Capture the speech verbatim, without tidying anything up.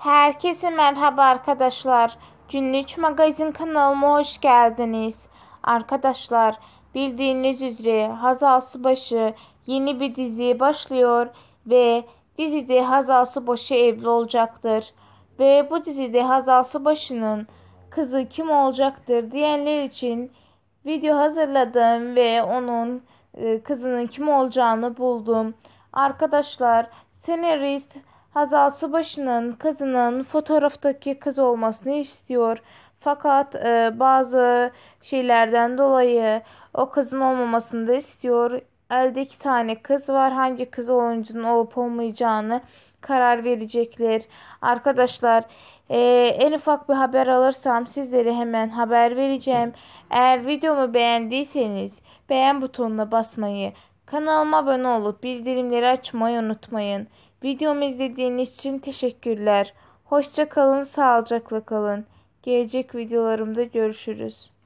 Herkese merhaba arkadaşlar. Günlük Magazin kanalıma hoş geldiniz. Arkadaşlar, bildiğiniz üzere Hazal Subaşı yeni bir diziye başlıyor ve dizide Hazal Subaşı evli olacaktır. Ve bu dizide Hazal Subaşı'nın kızı kim olacaktır diyenler için video hazırladım ve onun e, kızının kim olacağını buldum. Arkadaşlar, senarist Hazal Subaşı'nın kızının fotoğraftaki kız olmasını istiyor. Fakat e, bazı şeylerden dolayı o kızın olmamasını da istiyor. Elde iki tane kız var. Hangi kız oyuncunun olup olmayacağını karar verecekler. Arkadaşlar, e, en ufak bir haber alırsam sizlere hemen haber vereceğim. Eğer videomu beğendiyseniz beğen butonuna basmayı, kanalıma abone olup bildirimleri açmayı unutmayın. Videomu izlediğiniz için teşekkürler. Hoşça kalın, sağlıcakla kalın. Gelecek videolarımda görüşürüz.